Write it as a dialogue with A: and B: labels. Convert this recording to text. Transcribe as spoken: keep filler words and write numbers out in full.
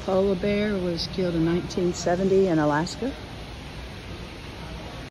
A: polar bear was killed in nineteen seventy in Alaska.